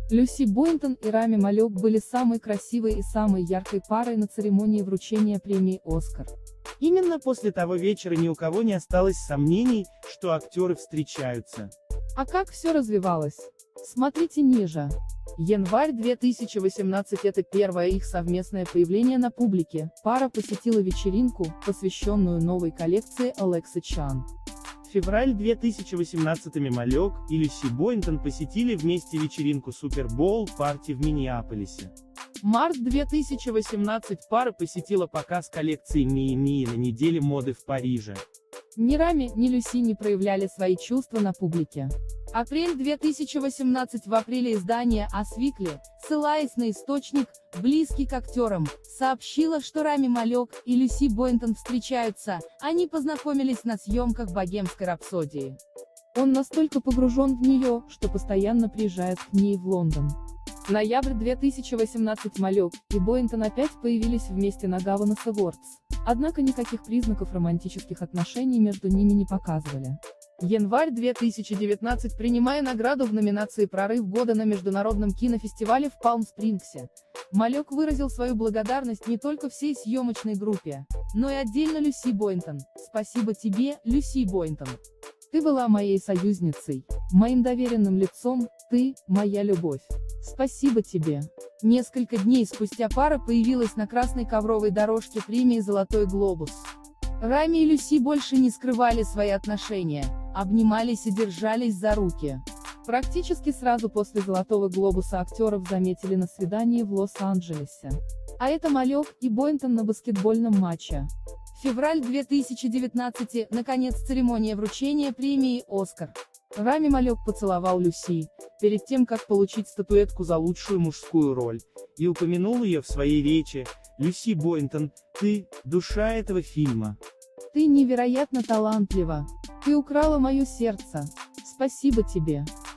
Люси Бойнтон и Рами Малек были самой красивой и самой яркой парой на церемонии вручения премии «Оскар». Именно после того вечера ни у кого не осталось сомнений, что актеры встречаются. А как все развивалось? Смотрите ниже. Январь 2018 – это первое их совместное появление на публике. Пара посетила вечеринку, посвященную новой коллекции Alexa Chang. Февраль 2018 Малек и Люси Бойнтон посетили вместе вечеринку Super Bowl Party в Миннеаполисе. Март 2018 пара посетила показ коллекции Мии Мии на неделе моды в Париже. Ни Рами, ни Люси не проявляли свои чувства на публике. Апрель 2018 В апреле издание Us Weekly, ссылаясь на источник, близкий к актерам, сообщило, что Рами Малек и Люси Бойнтон встречаются, они познакомились на съемках «Богемской рапсодии». Он настолько погружен в нее, что постоянно приезжает к ней в Лондон. Ноябрь 2018 Малек и Бойнтон опять появились вместе на Governors Awards, однако никаких признаков романтических отношений между ними не показывали. Январь 2019 Принимая награду в номинации «Прорыв года» на международном кинофестивале в Палм-Спрингсе, Малек выразил свою благодарность не только всей съемочной группе, но и отдельно Люси Бойнтон. «Спасибо тебе, Люси Бойнтон. Ты была моей союзницей, моим доверенным лицом, ты – моя любовь. Спасибо тебе». Несколько дней спустя пара появилась на красной ковровой дорожке премии «Золотой глобус». Рами и Люси больше не скрывали свои отношения, обнимались и держались за руки. Практически сразу после «Золотого глобуса» актеров заметили на свидании в Лос-Анджелесе. А это Малек и Бойнтон на баскетбольном матче. Февраль 2019 наконец церемония вручения премии «Оскар». Рами Малек поцеловал Люси, перед тем как получить статуэтку за лучшую мужскую роль, и упомянул ее в своей речи. «Люси Бойнтон, ты – душа этого фильма. Ты невероятно талантлива. Ты украла мое сердце. Спасибо тебе».